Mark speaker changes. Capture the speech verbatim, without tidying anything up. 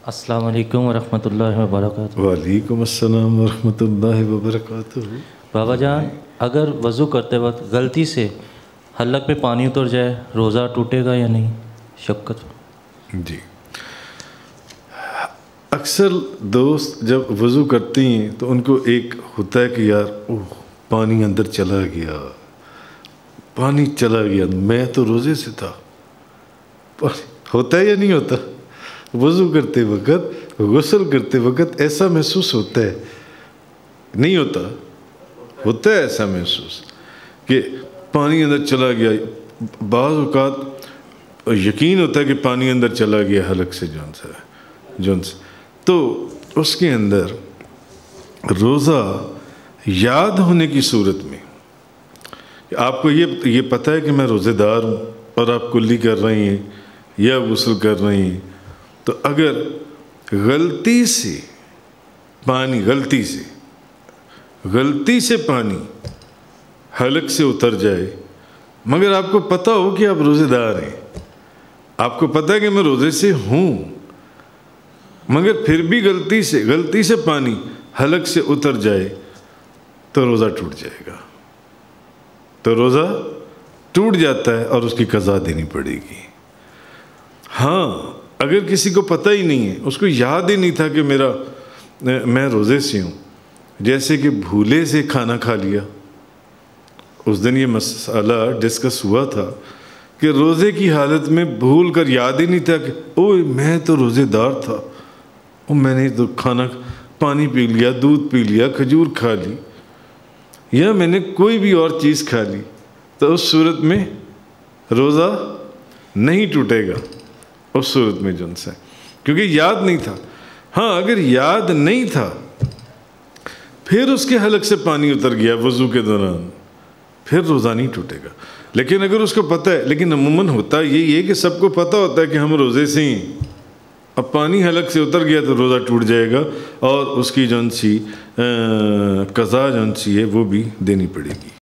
Speaker 1: السلام علیکم ورحمۃ اللہ وبرکاتہ۔
Speaker 2: وعلیکم السلام ورحمۃ اللہ وبرکاتہ۔
Speaker 1: بابا جان، اگر وضو کرتے وقت غلطی سے حلق پہ پانی اتر جائے روزہ ٹوٹے گا یا نہیں؟ شکت
Speaker 2: جی، اکثر دوست جب وضو کرتی ہیں تو ان کو ایک ہوتا ہے کہ یار اوہ پانی اندر چلا گیا، پانی چلا گیا، میں تو روزے سے تھا۔ ہوتا ہے یا نہیں ہوتا؟ وضو کرتے وقت، غسل کرتے وقت ایسا محسوس ہوتا ہے؟ نہیں ہوتا؟ ہوتا ہے ایسا محسوس کہ پانی اندر چلا گیا۔ بعض اوقات یقین ہوتا ہے کہ پانی اندر چلا گیا حلق سے جون سے جون سے تو اس کے اندر روزہ یاد ہونے کی صورت میں آپ کو یہ یہ پتہ ہے کہ میں روزے دار ہوں اور آپ کلی کر رہی ہیں یا غسل کر رہی ہیں، تو اگر غلطی سے پانی غلطی سے غلطی سے پانی حلق سے اتر جائے، مگر آپ کو پتہ ہو کہ آپ روزے دار ہیں، آپ کو پتہ ہے کہ میں روزے سے ہوں، مگر پھر بھی غلطی سے غلطی سے پانی حلق سے اتر جائے تو روزہ ٹوٹ جائے گا، تو روزہ ٹوٹ جاتا ہے اور اس کی قضا دینی پڑے گی۔ ہاں، اگر کسی کو پتہ ہی نہیں ہے، اس کو یاد ہی نہیں تھا کہ میرا میں روزے سے ہوں، جیسے کہ بھولے سے کھانا کھا لیا، اس دن یہ مسئلہ ڈسکس ہوا تھا کہ روزے کی حالت میں بھول کر یاد ہی نہیں تھا کہ اوہ میں تو روزے دار تھا، او میں نے تو کھانا پانی پی لیا، دودھ پی لیا، کھجور کھا لی، یا میں نے کوئی بھی اور چیز کھا لی، تو اس صورت میں روزہ نہیں ٹوٹے گا، اس صورت میں جن سے، کیونکہ یاد نہیں تھا۔ ہاں، اگر یاد نہیں تھا پھر اس کے حلق سے پانی اتر گیا وضو کے دوران، پھر روزہ نہیں ٹوٹے گا۔ لیکن اگر اس کو پتہ ہے، لیکن عموماً ہوتا یہی ہے کہ سب کو پتہ ہوتا ہے کہ ہم روزے سے ہی، اب پانی حلق سے اتر گیا تو روزہ ٹوٹ جائے گا اور اس کی جون سی قضا جون سی ہے وہ بھی دینی پڑے گی۔